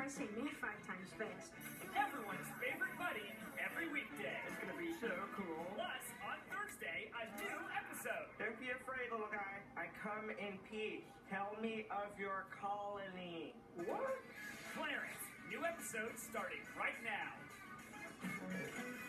Try saying that 5 times fast. Everyone's favorite buddy every weekday. It's gonna be so cool. Plus, on Thursday, a new episode. Don't be afraid, little guy. I come in peace. Tell me of your colony. What? Clarence, new episode starting right now.